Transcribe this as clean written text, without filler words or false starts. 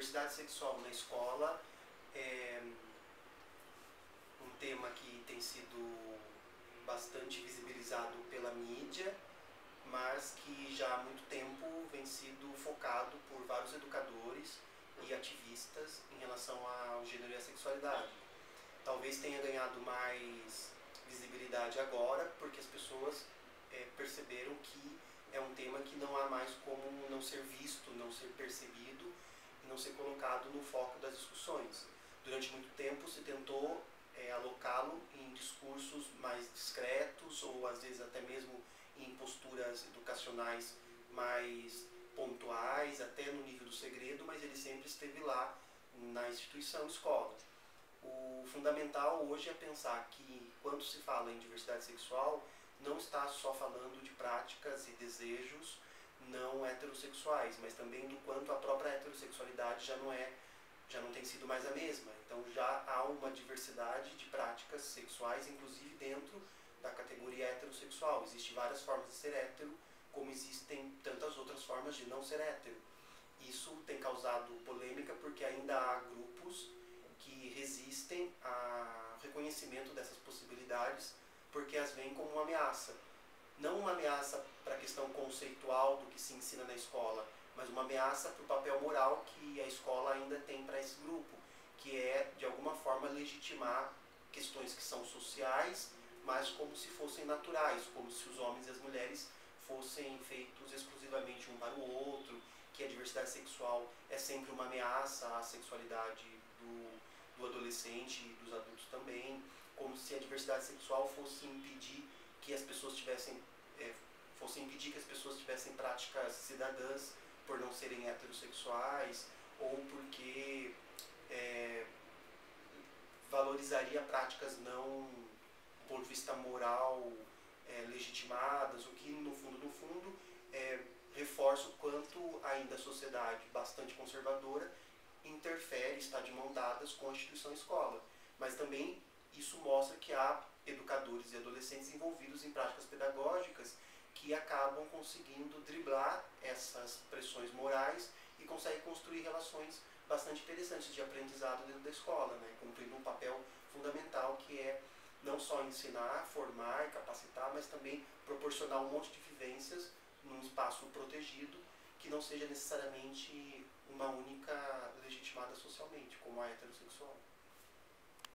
diversidade sexual na escola é um tema que tem sido bastante visibilizado pela mídia, mas que já há muito tempo vem sido focado por vários educadores e ativistas em relação ao gênero e à sexualidade. Talvez tenha ganhado mais visibilidade agora, porque as pessoas perceberam que é um tema que não há mais como não ser visto, não ser percebido e não ser colocado no foco das discussões. Durante muito tempo se tentou alocá-lo em discursos mais discretos ou às vezes até mesmo em posturas educacionais mais pontuais, até no nível do segredo, mas ele sempre esteve lá na instituição escola. O fundamental hoje é pensar que quando se fala em diversidade sexual, não está só falando de práticas e desejos não heterossexuais, mas também do quanto a própria heterossexualidade já não tem sido mais a mesma. Então já há uma diversidade de práticas sexuais, inclusive dentro da categoria heterossexual. Existem várias formas de ser hétero, como existem tantas outras formas de não ser hétero. Isso tem causado polêmica porque ainda há grupos que resistem ao reconhecimento dessas possibilidades porque as veem como uma ameaça. Não uma ameaça para a questão conceitual do que se ensina na escola, mas uma ameaça para o papel moral que a escola ainda tem para esse grupo, que é, de alguma forma, legitimar questões que são sociais, mas como se fossem naturais, como se os homens e as mulheres fossem feitos exclusivamente um para o outro, que a diversidade sexual é sempre uma ameaça à sexualidade do adolescente e dos adultos também, como se a diversidade sexual fosse impedir que as pessoas tivessem práticas cidadãs por não serem heterossexuais, ou porque valorizaria práticas não, do ponto de vista moral, legitimadas, o que no fundo reforça o quanto ainda a sociedade bastante conservadora interfere, está de mão dadas com a instituição escola. Mas também isso mostra que há educadores e adolescentes envolvidos em práticas pedagógicas que acabam conseguindo driblar essas pressões morais e conseguem construir relações bastante interessantes de aprendizado dentro da escola, né? Cumprindo um papel fundamental que é não só ensinar, formar e capacitar, mas também proporcionar um monte de vivências num espaço protegido que não seja necessariamente uma única legitimada socialmente, como a heterossexual.